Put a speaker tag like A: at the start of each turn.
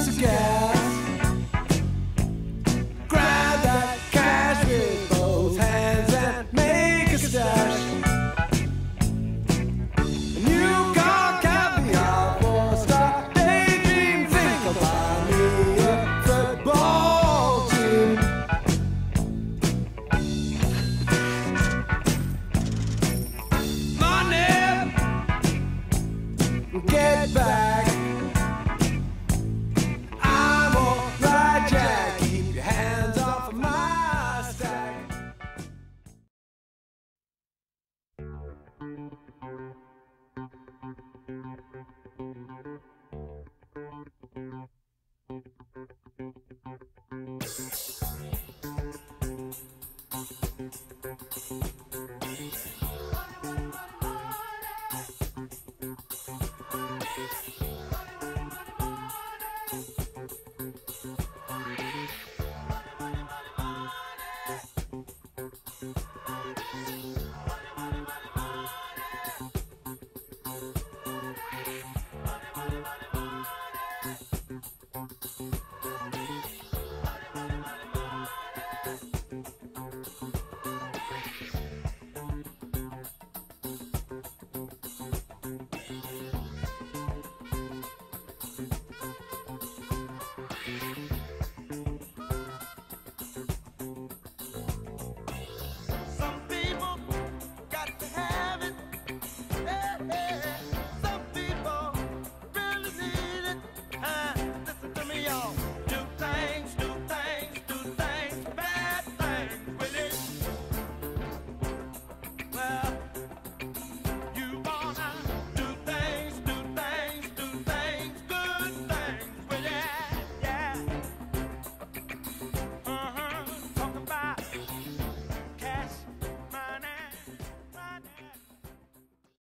A: tanks of gas. Grab that cash with both hands and make a stash. New car caviar for a star. Daydream, think I'll buy me a football team. Money, get back. I'm alright, Jack. Keep your hands off of my stack.